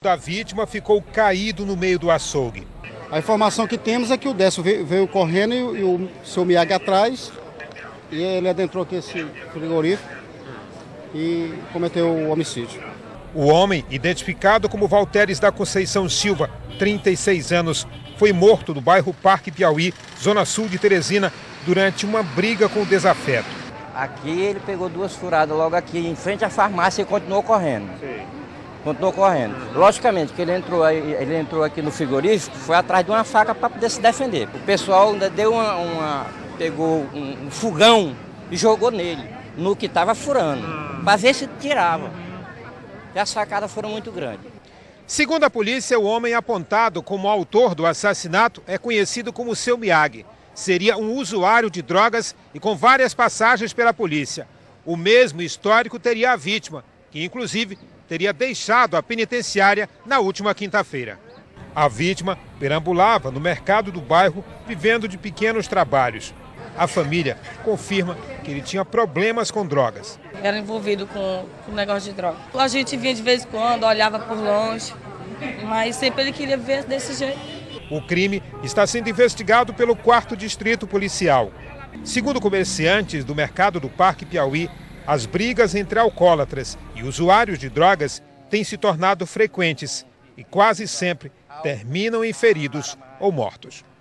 A vítima ficou caído no meio do açougue. A informação que temos é que o Décio veio correndo e o seu Miyagi atrás, e ele adentrou aqui esse frigorífico e cometeu o homicídio. O homem, identificado como Valteres da Conceição Silva, 36 anos, foi morto no bairro Parque Piauí, zona sul de Teresina, durante uma briga com o desafeto. Aqui ele pegou 2 furadas logo aqui em frente à farmácia e continuou correndo. Sim. Continuou correndo. Logicamente que ele entrou aqui no frigorífico, foi atrás de uma faca para poder se defender. O pessoal ainda deu pegou um fogão e jogou nele, no que estava furando, para ver se tirava. E as facadas foram muito grandes. Segundo a polícia, o homem apontado como autor do assassinato é conhecido como Seu Miyagi. Seria um usuário de drogas e com várias passagens pela polícia. O mesmo histórico teria a vítima, que inclusive teria deixado a penitenciária na última quinta-feira. A vítima perambulava no mercado do bairro, vivendo de pequenos trabalhos. A família confirma que ele tinha problemas com drogas. Era envolvido com o negócio de droga. A gente vinha de vez em quando, olhava por longe, mas sempre ele queria ver desse jeito. O crime está sendo investigado pelo 4º Distrito Policial. Segundo comerciantes do mercado do Parque Piauí, as brigas entre alcoólatras e usuários de drogas têm se tornado frequentes e quase sempre terminam em feridos ou mortos.